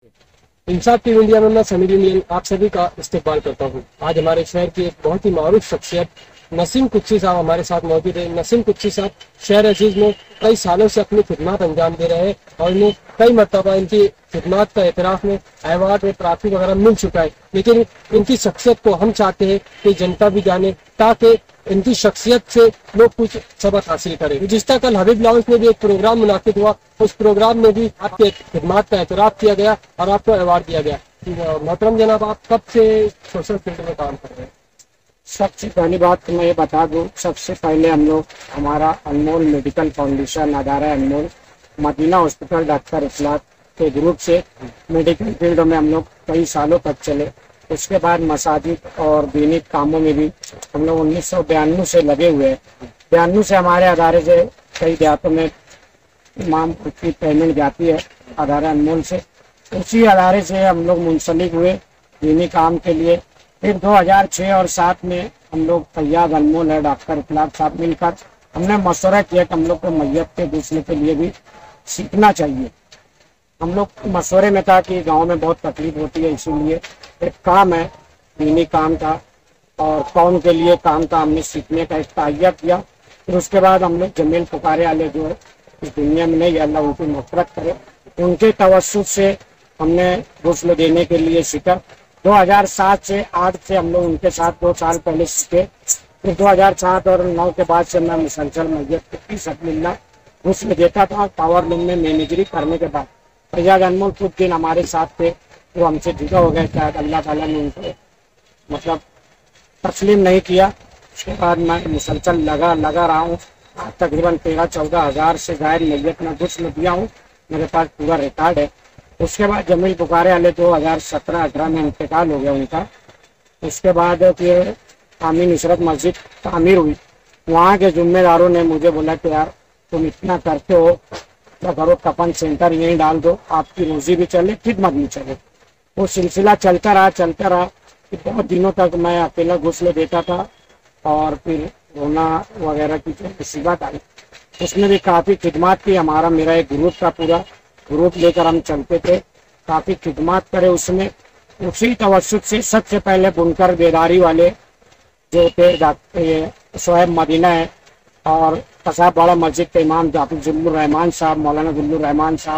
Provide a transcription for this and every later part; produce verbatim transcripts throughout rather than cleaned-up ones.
इंसाफ TV India में मैं Sameer Indian आप सभी का इस्तेमाल करता हूँ। आज हमारे शहर की एक बहुत ही मारूफ शख्सियत नसीम कुच्ची साहब हमारे साथ मौजूद है। नसीम कुच्ची साहब शहर अजीज में कई सालों से अपनी खिदमत अंजाम दे रहे हैं और इन्हें कई मरतबा इनकी खिदमत का एतराफ में अवार्ड ट्रॉफी वगैरह मिल चुका है, लेकिन इनकी शख्सियत को हम चाहते हैं कि जनता भी जाने, ताकि इनकी शख्सियत से लोग कुछ सबक हासिल करें। जिस तरह कल हबीब लाउंज में भी एक प्रोग्राम मुनाकिद हुआ, उस प्रोग्राम में भी आपके खिदमत का एतराफ किया गया और आपको अवार्ड दिया गया। मोहतरम जनाब, आप कब से सोशल फील्ड में काम कर रहे हैं? सबसे पहली बात तो मैं ये बता दूं, सबसे पहले हम लोग हमारा अनमोल मेडिकल फाउंडेशन अदारा Anmol Medina hospital doctor Ikhlaq के ग्रुप से मेडिकल फील्ड में हम लोग कई सालों तक चले। उसके बाद मसाजिद और दीनी कामों में भी हम लोग उन्नीस सौ बयानवे से लगे हुए हैं। बयानवे से हमारे अदारे से कई देहातों में इमाम की पेमेंट जाती है अदारा अनमोल से। उसी अदारे से हम लोग मुंसलिक हुए दीनी काम के लिए। फिर दो हज़ार छह और सात में हम लोग फैयाज अनमोल है डॉक्टर इखलाक साहब मिलकर हमने मशवरा किया कि हम लोग को मैयत के दूसरे के लिए भी सीखना चाहिए। हम लोग मशवरे में था कि गांव में बहुत तकलीफ होती है, इसीलिए एक काम है दीनी काम था और कौम के लिए काम था, हमने सीखने का एक तैयार किया। फिर उसके बाद हम लोग जमील पुकारे वाले जो इस दुनिया में नहीं, अल्लाह उनकी मफ़रत करे, उनके तवस्सुत से हमने गुस्ल देने के लिए सीखा। दो हज़ार सात से आठ से हम लोग उनके साथ दो साल पहले सीखे। फिर दो हज़ार सात और नौ के बाद से मैं मुसलसल मैयत की सकमिल्ला गुस्ल देता था। पावर लूम में मैनेजरी करने के बाद फैयाज अनमोल कुछ दिन हमारे साथ थे, वो हमसे जुदा हो गए। शायद अल्लाह ताला ने उनको मतलब तस्लीम नहीं किया। उसके बाद मैं मुसलसल लगा लगा रहा हूँ। तकरीबन तेरह चौदह हज़ार से जायद मैयत में गुस्ल दिया हूँ, मेरे पास पूरा रिकॉर्ड है। उसके बाद जमील पुकारे वाले दो हज़ार सत्रह अठारह में इंतकाल हो गया उनका। उसके बाद फिर आमीन नुसरत मस्जिद तामीर हुई। वहाँ के जिम्मेदारों ने मुझे बोला कि यार तुम इतना करते हो तो करो, कफन सेंटर यहीं डाल दो, आपकी रोजी भी चले खिदमत भी चले। वो सिलसिला चलता रहा चलता रहा कि बहुत दिनों तक मैं अकेला गुस्ल देता था और फिर रोना वगैरह की जो मुसीबत आई उसमें भी काफ़ी खिदमत की। हमारा मेरा एक ग्रुप का पूरा ग्रुप लेकर हम चलते थे, काफ़ी खिदमत करे उसमें। उसी तवस्सुत से सबसे पहले बुनकर बेदारी वाले जो थे डॉक्टर शोएब मदीना है और कसाब बड़ा मस्जिद के इमाम जाफर जुल्लुर रहमान साहब, मौलाना जुल्लुर रहमान साहब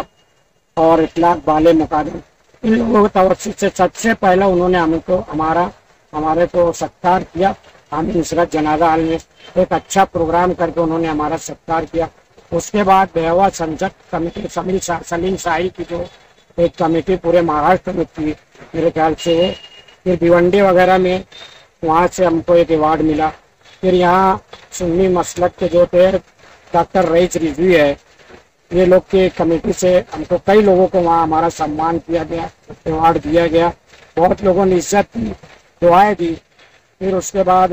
और इखलाक वाले मुकादम, इन लोगों के तवस्सुत से सबसे पहले उन्होंने हमको हमारा हमारे को सत्कार किया। आमीन नुसरत जनाजा हाल में एक अच्छा प्रोग्राम करके उन्होंने हमारा सत्कार किया। उसके बाद बेहवा संसद कमेटी समीर सलीम शाही की जो एक कमेटी पूरे महाराष्ट्र में थी मेरे ख्याल से वो, फिर भिवंडी वगैरह में वहाँ से हमको एक अवार्ड मिला। फिर यहाँ सुन्नी मसलक के जो थे डॉक्टर रईस रिजवी है, ये लोग के कमेटी से हमको कई लोगों को वहाँ हमारा सम्मान किया गया, अवार्ड दिया गया। बहुत लोगों ने इज्जत दी, दुआएं दी। फिर उसके बाद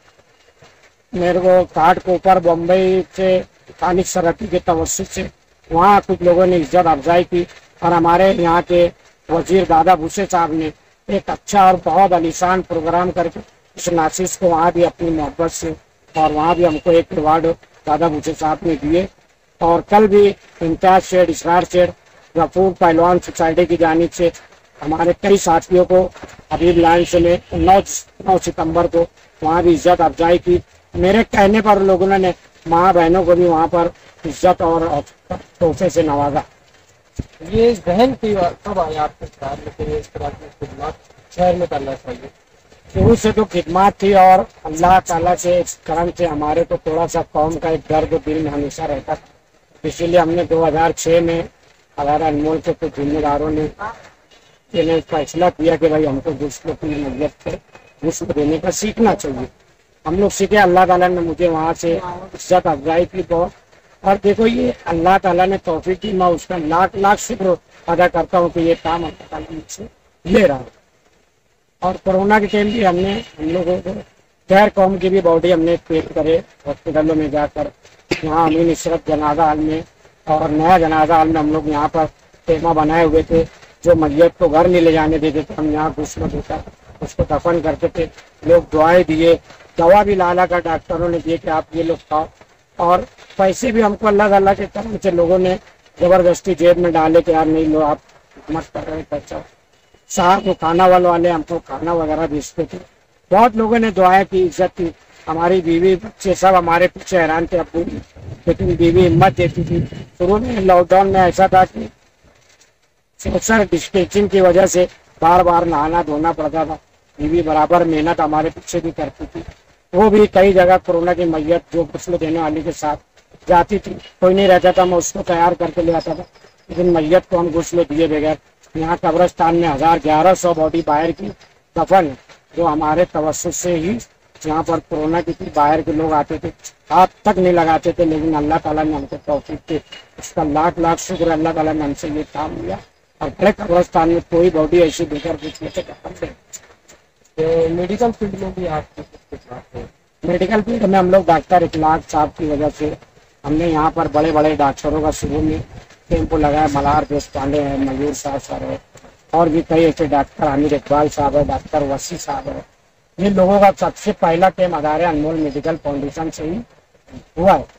मेरे को घाट को ऊपर बम्बई से खानिक सरहती के तवस्सुत से वहाँ कुछ लोगों ने इज्जत अफजाई की और हमारे यहाँ के वजीर दादा भूसे साहब ने एक अच्छा और बहुत आलीशान प्रोग्राम करके इस नासिस को वहाँ भी अपनी मोहब्बत से और वहाँ भी हमको एक अवार्ड दादा भूसे साहब ने दिए। और कल भी इम्तियाज शेड इसरार शेड गफूर पहलवान सोसाइटी की जानिब से हमारे कई साथियों को हबीब लाइन्स में नौ नौ सितम्बर को वहाँ भी इज्जत अफजाई की। मेरे कहने पर लोगों ने माँ बहनों को भी वहाँ पर इज्जत और तोहफे से नवाजा। ये जहन की कब आए आपके ख्याल में कि इस तरह की खिदमत शहर में करना चाहिए? शुरू से तो खिदमत थी और अल्लाह ताला से करम से हमारे को थोड़ा सा कौम का एक दर्द दिल में हमेशा रहता था, इसीलिए हमने दो हज़ार छह में अदारा अनमोल के कुछ जिम्मेदारों ने ने फैसला किया कि भाई हमको गुस्ल की मैयत से गुस्ल देने का सीखना चाहिए। हम लोग सीखे। अल्लाह ताला ने मुझे वहाँ से इज्जत अफजाई की बहुत। और देखो ये अल्लाह ताला ने तौफीक की, मैं उसका लाख लाख शुक्र अदा करता हूँ कि ये काम अल्लाह ताला मुझसे ले रहा है। और कोरोना के टाइम भी हमने हम लोगों को गैर कौम की भी बॉडी हमने पेश करे हॉस्पिटलों में जाकर। यहाँ अमीन नुसरत जनाजा हाल में और नया जनाजा हाल में हम लोग यहाँ पर टेमा बनाए हुए थे, जो मैयत को घर नहीं ले जाने देते थे, हम यहाँ गुस्ल देकर उसको दफन करते थे। लोग दुआएं दिए, दवा भी लाला का डॉक्टरों ने दिए कि आप ये लोग खाओ। और पैसे भी हमको अल्लाह ताला के तरफ से लोगों ने जबरदस्ती जेब में डाले कि यार नहीं लो आप खिदमत कर रहे थे। साथ में खाना वाले वाले हमको खाना वगैरह भेजते थे। बहुत लोगों ने दुआएं की, इज्जत की। हमारी बीवी बच्चे सब हमारे पीछे हैरान थे अब्बू, लेकिन बीवी हिम्मत देती थी। शुरू में लॉकडाउन में ऐसा था कि सोशल डिस्टेंसिंग की वजह से बार बार नहाना धोना पड़ता था। बीवी बराबर मेहनत हमारे पीछे भी करती थी। वो भी कई जगह कोरोना की मैयत जो गुस्ल देने वाली के साथ जाती थी, कोई नहीं रहता था, मैं उसको तैयार करके ले आता था, लेकिन मैयत को हम गुस्ल दिए बगैर यहाँ कब्रस्तान में हजार ग्यारह सौ बॉडी बाहर की दफन है, जो हमारे तवस्सुस से ही यहाँ पर कोरोना की थी। बाहर के लोग आते थे, हाथ तक नहीं लगाते थे, लेकिन अल्लाह ताला ने हमको तौफीक दी। उसका लाख लाख शुक्र, अल्लाह ताला ने हमसे ये काम लिया। और बड़े कब्रस्तान में कोई बॉडी ऐसी बेकार पूछने से दफन। तो मेडिकल फील्ड में भी आपको कुछ बात है? मेडिकल फील्ड में हम लोग डॉक्टर इखलाक साहब की वजह से हमने यहाँ पर बड़े बड़े डॉक्टरों का शुरू में कैंप लगाया। मल्हार देश पांडे है, मयूर साहब सर है, और भी कई ऐसे डॉक्टर, हामिद इकबाल साहब है, डॉक्टर वसी साहब है। ये लोगों का सबसे पहला कैंप अदारे अनमोल मेडिकल फाउंडेशन से ही हुआ है।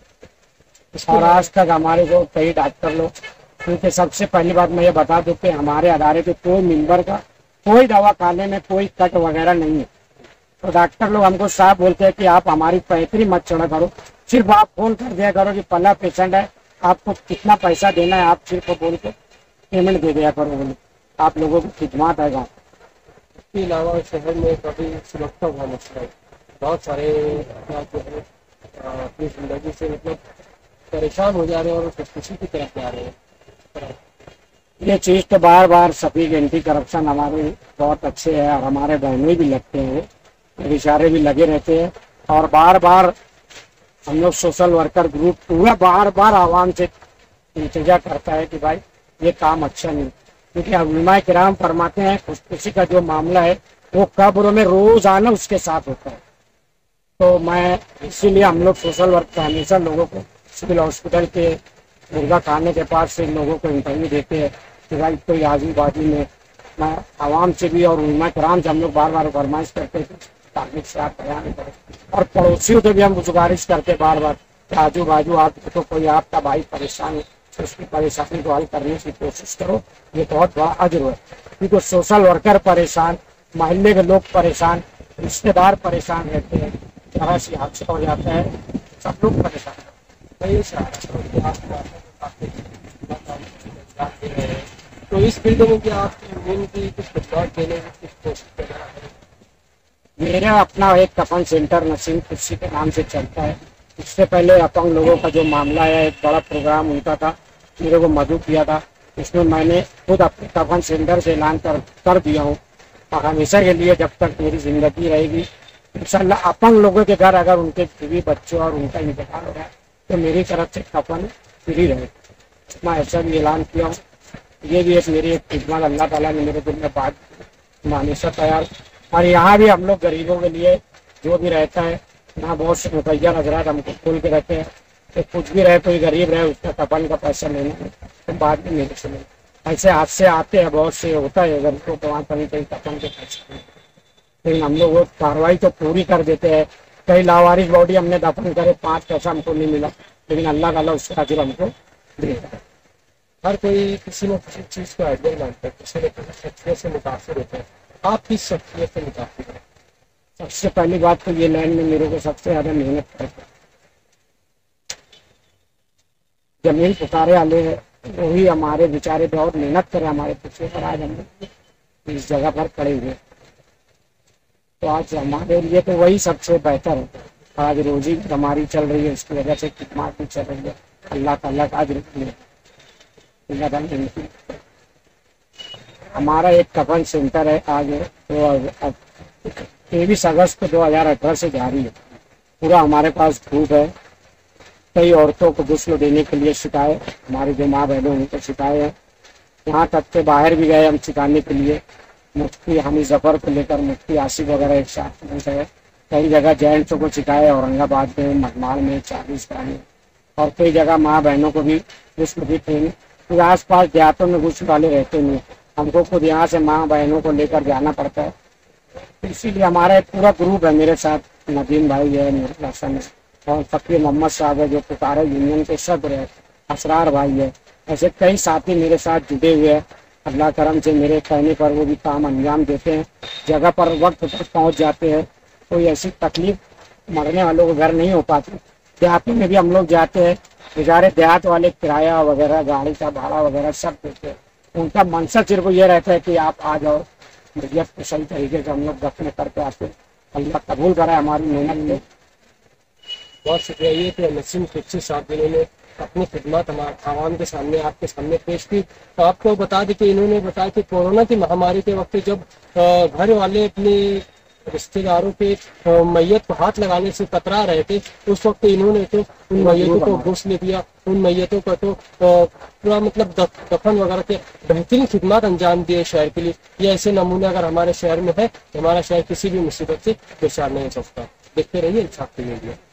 और आज तक हमारे को कई डॉक्टर लोग, क्योंकि सबसे पहली बात मैं ये बता दूं कि हमारे अदारे के कोई मेंबर का कोई दवा खाने में कोई कट वगैरह नहीं है। तो डॉक्टर लोग हमको साफ बोलते हैं कि आप हमारी पैतरी मत चढ़ा करो, सिर्फ आप फोन कर दिया करो कि पहला पेशेंट है, आपको कितना पैसा देना है आप सिर्फ बोल के पेमेंट दे दिया करो, बोले आप लोगों की खिदमत है। गाँव इसके अलावा शहर में कभी सुरक्षा का मसला है, बहुत सारे अफराद जो है अ, अपनी जिंदगी से मतलब परेशान हो जा रहे हैं और खुदकुशी की तरफ जा रहे हैं। ये चीज तो बार बार सभी एंटी करप्शन हमारे बहुत अच्छे है, और हमारे बहनों भी लगते हैं, इशारे भी लगे रहते हैं। और बार बार हम लोग सोशल वर्कर ग्रुप पूरा बार बार आवाम से इंतजार करता है कि भाई ये काम अच्छा नहीं, क्योंकि उलमा किराम फरमाते हैं खुदकुशी का जो मामला है वो कब्र में रोजाना उसके साथ होता है। तो मैं इसीलिए हम लोग सोशल वर्क हमेशा लोगों को सिविल हॉस्पिटल के मुर्गा खाने के पास से लोगों को इंटरव्यू देते हैं कि भाई कोई आजू बाजू में, मैं आवाम से भी और उलमा किराम से हम लोग बार बार फरमाइश करते हैं ताकि से आप बयान करें। और पड़ोसियों से भी हम गुजारिश करते बार बार कि आजू बाजू आप तो कोई आपका भाई परेशान है, तो उसकी परेशानी को हल करने की कोशिश करो, ये बहुत बड़ा अजर है। क्योंकि सोशल वर्कर परेशान, मोहल्ले के लोग परेशान, रिश्तेदार परेशान रहते हैं, जरा सी हादसा हो जाता है सब लोग परेशान। तो इस फील्ड में क्या आपकी यूनियन की कुछ बदलाव देने की कुछ कोशिश कर रहा है? मेरा अपना एक कफन सेंटर नसीम कुर्सी के नाम से चलता है। इससे पहले अपंग लोगों का जो मामला है, एक बड़ा प्रोग्राम उनका था, मेरे को मदद किया था, इसमें मैंने खुद अपने कफन सेंटर से ऐलान कर कर दिया हूँ। और हमेशा के लिए जब तक मेरी जिंदगी रहेगी इंशाल्लाह अपंग लोगों के घर अगर उनके बीवी बच्चों और उनका इंतकाल हो रहा है तो मेरी तरफ से कफन फ्री रहे, मैं ऐसा भी ऐलान किया हूँ। ये भी एक मेरी एक खिदमत अल्लाह ताला ने मेरे दिल में बात मैं हमेशा तैयार। और यहाँ भी हम लोग गरीबों के लिए जो भी रहता है, यहाँ बहुत से मुतैया हजरात हमको खोल के रहते हैं कि कुछ भी रहे, कोई गरीब रहे उसका कफन का पैसा लेना है तो बाद में मेरे से लेना। ऐसे हाथ से आते हैं, बहुत से होता है अगर तो वहाँ कहीं कहीं कफन के पैसे नहीं, लेकिन हम लोग वो कार्रवाई तो पूरी कर देते हैं। कई लावारिस बॉडी हमने दफन करे, पाँच पैसा हमको नहीं मिला, लेकिन अल्लाह ताला उसका अजर हमको देगा। हर कोई किसी न किसी चीज को आइडियल मानता है, किसी न किसी शख्सियत से मुतासिर होता है। आप किस शख्सियत से मुतासिर हैं? सबसे पहली बात तो ये लाइन में मेरे को सबसे ज्यादा मेहनत करता है, जमीन पुकारे वाले वही हमारे बेचारे बहुत मेहनत करे हमारे पीछे, पर आज हम इस जगह पर खड़े हुए। तो आज हमारे लिए तो वही सबसे बेहतर है। आज रोजी हमारी चल रही है, इसकी वजह से खिदमत भी चल रही है। अल्लाह ताला का अजर हमारा एक कफन सेंटर है, आज तो तेईस अगस्त दो हजार अठारह से जारी है। पूरा हमारे पास ग्रुप है, कई औरतों को गुस्ल देने के लिए सिखाए, हमारी जो माँ बहनों उनको सिखाए हैं। यहाँ तक के बाहर भी गए हम सिखाने के लिए, मुफ्ती हमीद जफर को लेकर मुफ्ती आसिफ वगैरह एक साथ गए। कई जगह जेंट्सों को सिखाए, औरंगाबाद में, मगमाल में, चालीस में, और कई जगह माँ बहनों को भी गुस्ल की ट्रेनिंग। फिर आस पास देहातों में गुस्ल वाले रहते नहीं, हमको खुद यहाँ से माँ बहनों को लेकर जाना पड़ता है। इसीलिए हमारा एक पूरा ग्रुप है, मेरे साथ नदीम भाई है, मेरे हसन है, और फकीर मोहम्मद साहब है जो पुकारे यूनियन के सदर है, असरार भाई है। ऐसे कई साथी मेरे साथ जुड़े हुए हैं अल्लाह करम से मेरे कहने पर वो भी काम अंजाम देते हैं, जगह पर वक्त पर पहुंच जाते हैं। कोई ऐसी तकलीफ मरने वालों को घर नहीं हो पाती। देहात में भी हम लोग जाते हैं, बेचारे देहात वाले किराया वगैरह गाड़ी का भाड़ा वगैरह सब देते हैं। उनका मनसा सिर्फ ये रहता है कि आप आ जाओ, भैया तो सही तरीके से हम लोग दफन करके आते हैं। अल्लाह कबूल कराए हमारी मेहनत को। बहुत शुक्रिया। ये थे नसीम कुदसी साहब, जिन्होंने अपनी खिदमत हमारे आवाम के सामने आपके सामने पेश की। तो आपको बता दें कि इन्होंने बताया कि कोरोना की महामारी के वक्त जब अ, घर वाले अपने रिश्तेदारों के अ, मैयत को हाथ लगाने से कतरा रहे थे, उस वक्त इन्होंने तो उन मैयतों को गौसले दिया, उन मैयतों को तो अ, पूरा मतलब दफ- दफन वगैरह के बेहतरीन खिदमत अंजाम दिए शहर के लिए। ये ऐसे नमूने अगर हमारे शहर में है तो हमारा शहर किसी भी मुसीबत से बेचार नहीं हो सकता। देखते रहिए इंसाफ टीवी मीडिया।